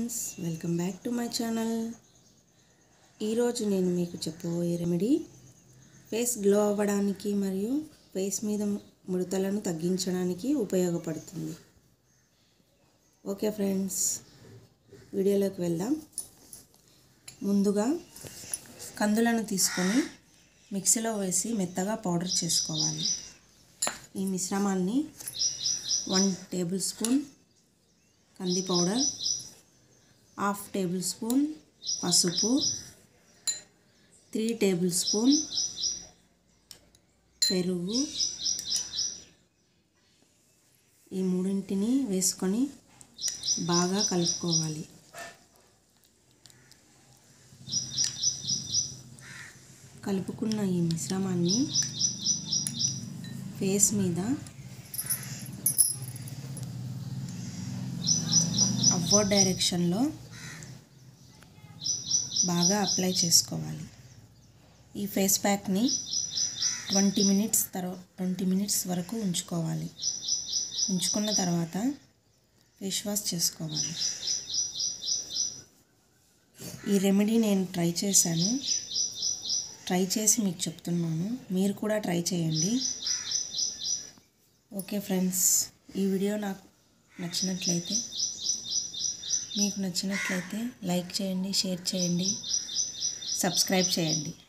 Friends, welcome back to my channel. ఈరోజు నేను మీకు చెప్పబోయే రెమెడీ ఫేస్ గ్లో అవ్వడానికి మరియు ఫేస్ మీద ముడతలను తగ్గించడానికి ఉపయోగపడుతుంది. ఓకే ఫ్రెండ్స్, వీడియోలోకి వెళ్దాం. ముందుగా కందులను తీసుకొని మిక్సీలో వేసి మెత్తగా పౌడర్ చేసుకోవాలి. ఈ మిశ్రమాన్ని 1 టేబుల్ స్పూన్ కంది పౌడర్, 1/2 టేబుల్ స్పూన్ పసుపు, 3 టేబుల్ స్పూన్ పెరుగు, ఈ మూడింటిని వేసుకొని బాగా కలుపుకోవాలి. కలుపుకున్న ఈ మిశ్రమాన్ని ఫేస్ మీద అప్వర్డ్ డైరెక్షన్లో బాగా అప్లై చేసుకోవాలి. ఈ ఫేస్ ప్యాక్ని 20 మినిట్స్ వరకు ఉంచుకోవాలి. ఉంచుకున్న తర్వాత ఫేస్ వాష్ చేసుకోవాలి. ఈ రెమెడీ నేను ట్రై చేశాను. ట్రై చేసి మీకు చెప్తున్నాను, మీరు కూడా ట్రై చేయండి. ఓకే ఫ్రెండ్స్, ఈ వీడియో మీకు నచ్చినట్లయితే లైక్ చేయండి, షేర్ చేయండి, సబ్స్క్రైబ్ చేయండి.